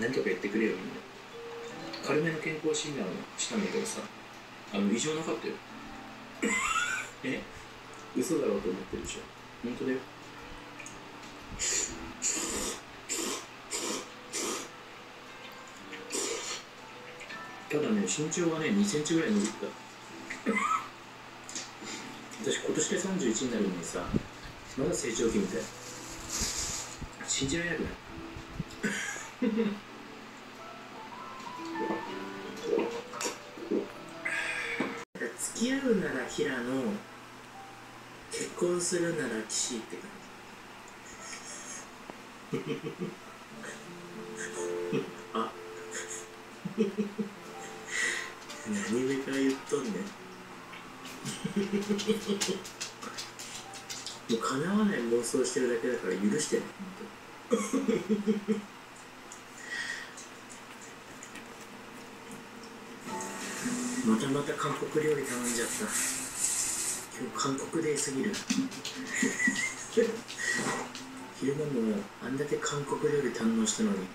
何とか言ってくれよみんな。軽めの健康診断をしたんだけどさ、異常なかったよ。え、嘘だろうと思ってるでしょ。本当だよ。ただね、身長がね、2センチぐらい伸びてた。私今年で31になるのにさ、まだ成長期みたい。信じられなくない？付き合うなら平野、結婚するなら岸って感じ。あ何上から言っとんねん。もう叶わない妄想してるだけだから許してね、本当に。また韓国料理頼んじゃった。今日韓国デーすぎる。昼間もあんだけ韓国料理堪能したのに、うわ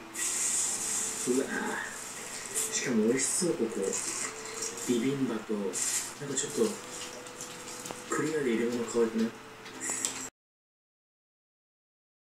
ぁ、しかも美味しそう。ここビビンバとなんかちょっとクリアで入れ物変わるね。